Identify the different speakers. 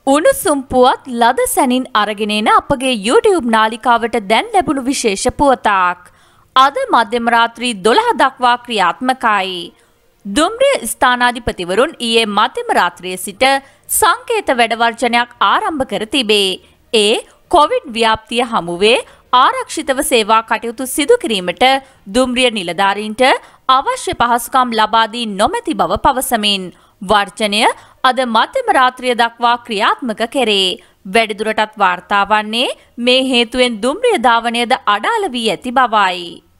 Speaker 1: උණුසුම් පුවත් ලද සැනින් අරගෙන එන අපගේ YouTube නාලිකාවට දැන් ලැබුණු විශේෂ පුවතක්. අද මධ්‍යම රාත්‍රී 12 දක්වා ක්‍රියාත්මකයි. දුම්රිය ස්ථානාධිපතිවරුන් ඊයේ මධ්‍යම රාත්‍රියේ සිට සංකේත වැඩවර්ජනයක් ආරම්භ කර තිබේ. ඒ කොවිඩ් ව්‍යාප්තිය හමුවේ ආරක්ෂිතව සේවා කටයුතු සිදු කිරීමට දුම්රිය නිලධාරීන්ට අවශ්‍ය පහසුකම් ලබා දී නොමැති බව පවසමින් වර්ජනය අද මධ්‍යම රාත්‍රිය දක්වා ක්‍රියාත්මක කෙරේ. වැඩිදුරටත් වාර්තා වන්නේ මේ හේතුවෙන් දුම්රිය ධාවනයද අඩාල වී ඇති බවයි.